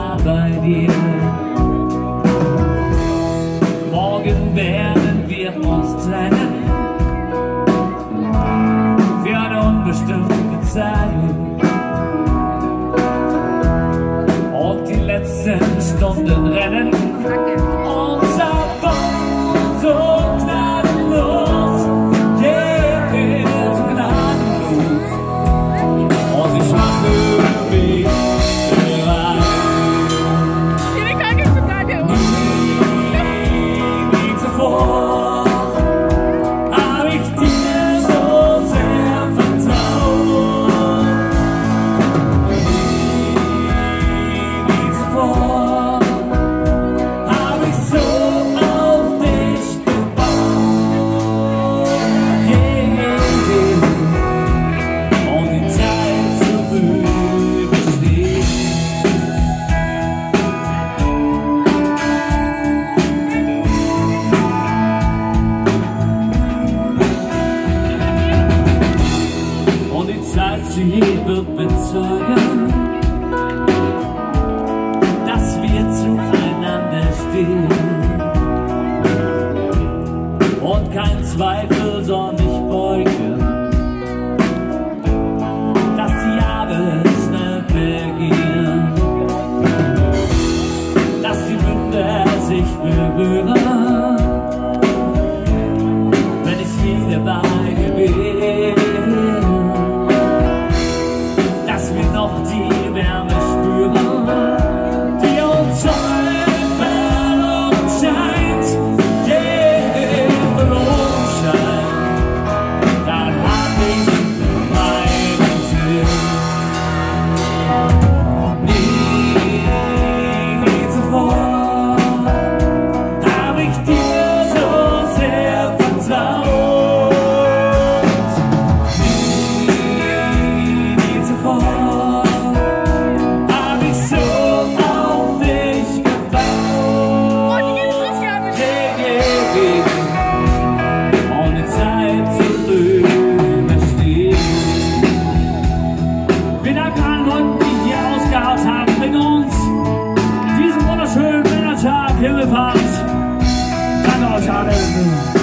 nah bei dir. Morgen werden wir uns trennen für eine unbestimmte Zeit. Und die letzten Stunden rennen uns ab und so gnadenlos, yeah, so gnadenlos. Und ich mache mich bereit. Nie zuvor hab ich dir so sehr vertraut. Nie zuvor hab ich so auf dich gebaut. Yeah. Und die Zeit zu überstehen. Und die Zeit, sie wird bezeugen, dass wir zueinander stehen. Und kein Zweifel soll mich beugen, dass die Jahre schnell vergehen, dass die Münder sich berühren, wenn ich wieder bei dir bin, dass wir noch die Wärme spüren, die uns heute verloren scheint, yeah, verloren scheint. Dann hab ich meinen Sinn. Nie zuvor hab ich dir so sehr vertraut. Nie zuvor hab ich so auf dich gebaut. Und die Zeit zu überstehen. Wir danken allen Leuten, die hier ausgeharrt haben mit uns. Diesen wunderschönen Männertag, Himmelfahrt. Danke euch allen.